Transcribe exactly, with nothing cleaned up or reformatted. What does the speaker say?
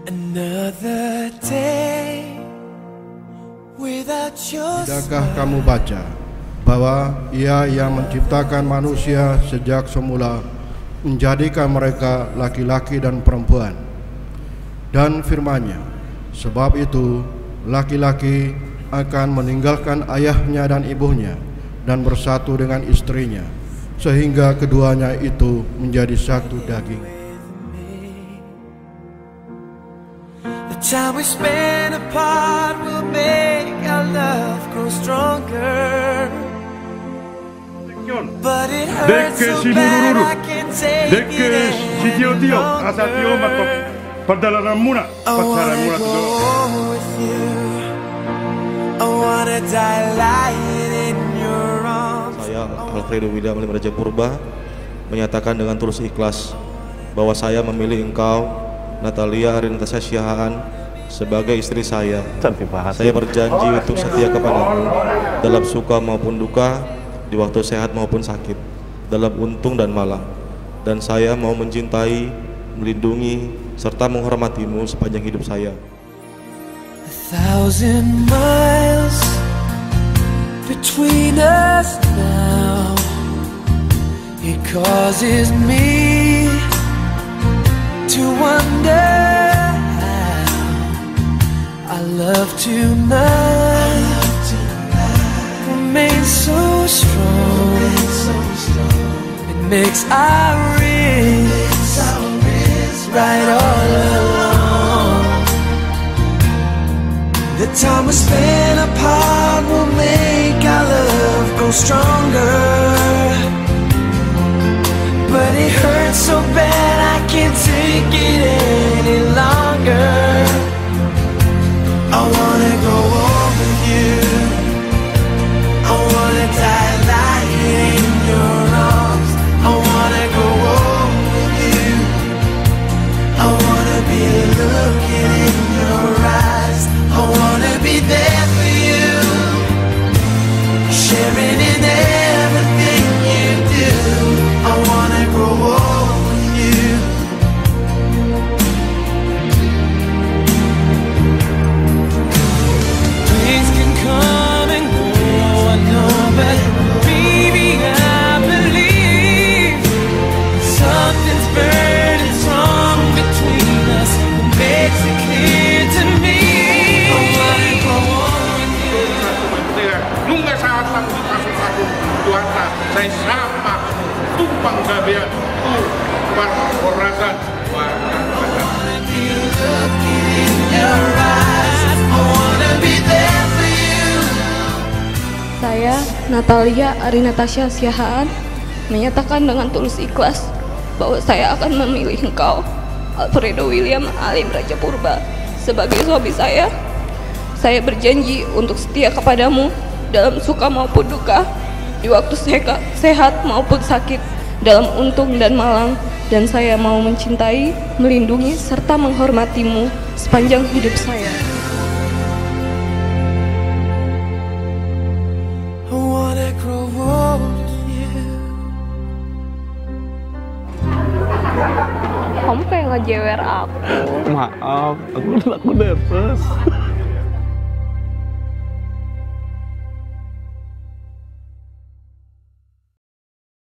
Another day without your Tidakkah kamu baca bahwa Ia yang menciptakan manusia sejak semula menjadikan mereka laki-laki dan perempuan, dan firman-Nya, sebab itu laki-laki akan meninggalkan ayahnya dan ibunya dan bersatu dengan istrinya, sehingga keduanya itu menjadi satu daging. The time we spend apart will make our love grow stronger. But it hurts so bad I can't take it any longer. Perjalanan muna, perjalanan muna I wanna go with you. I wanna die lying in your arms. Saya Alfredo William Alim Raja Purba menyatakan dengan tulus ikhlas bahwa saya memilih engkau, Natalia Arintasya Siahaan, sebagai istri saya. Saya berjanji untuk setia kepadamu dalam suka maupun duka, di waktu sehat maupun sakit, dalam untung dan malang. Dan saya mau mencintai, melindungi, serta menghormatimu sepanjang hidup saya. A thousand miles between us now. It causes me to wonder how our love tonight remains so strong. It makes our wrists right all along. The time we spend apart will make our love grow stronger. But it hurts so bad I can't take it any longer. I wanna go on with you. I wanna die lying in your arms. I wanna go on with you. I wanna be looking in your eyes. I wanna be there for you, sharing in everything you do. I wanna grow old with you. Things can come and go, I know, but baby, I believe something's burning strong between us. It makes it clear to me. I wanna grow old with you. Nunca saat aku pasu-pasu Tuhan saya sama tumpang gabian tu perhorasan warga. Saya, Natalia Arintasya Siahaan, menyatakan dengan tulus ikhlas bahwa saya akan memilih engkau, Alfredo William Alim Raja Purba, sebagai suami saya. Saya berjanji untuk setia kepadamu dalam suka maupun duka, di waktu sehat maupun sakit, dalam untung dan malang. Dan saya mau mencintai, melindungi, serta menghormatimu sepanjang hidup saya. I wanna grow old with you. Kamu kayak ngejewer aku. Maaf, aku aku nervous.